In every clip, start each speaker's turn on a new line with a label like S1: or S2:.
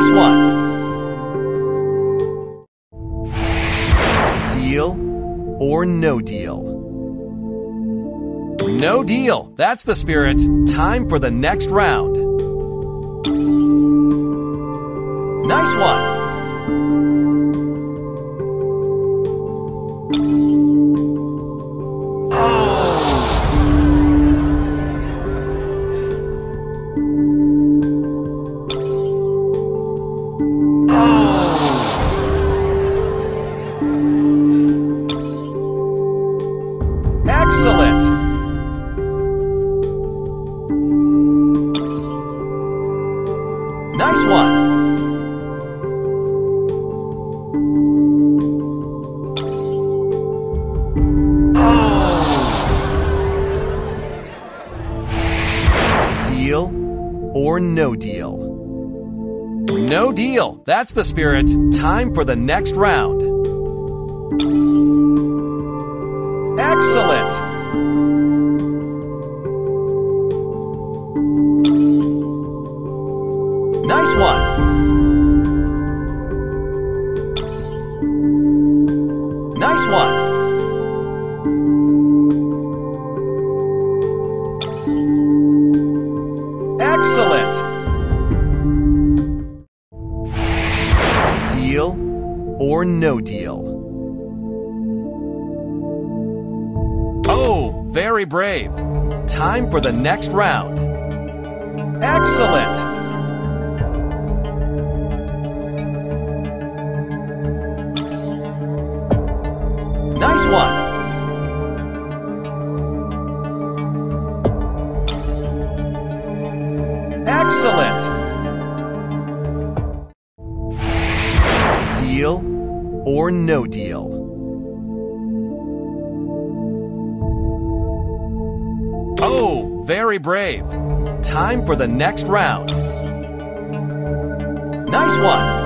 S1: Nice one. Deal or no deal? No deal. That's the spirit. Time for the next round. Nice one. Excellent! Nice one! Deal or no deal? No deal! That's the spirit. Time for the next round. Excellent! Nice one! Nice one! Excellent! Deal or no deal? Oh, very brave. Time for the next round. Excellent! Nice one! Excellent! Deal or no deal? Oh, very brave. Time for the next round. Nice one!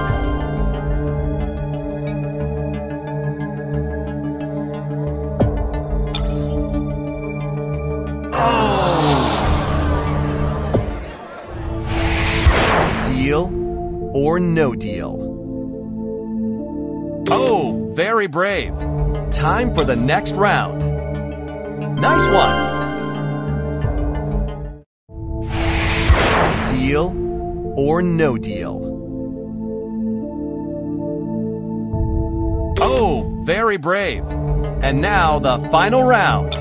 S1: Deal or no deal? Oh, very brave. Time for the next round. Nice one! Deal or no deal? Oh, very brave. And now the final round.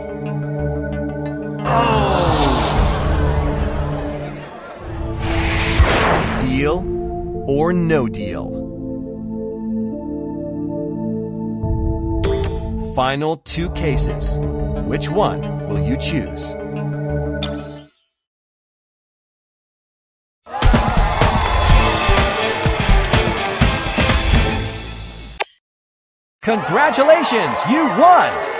S1: Deal or no deal? Final two cases. Which one will you choose? Congratulations, you won!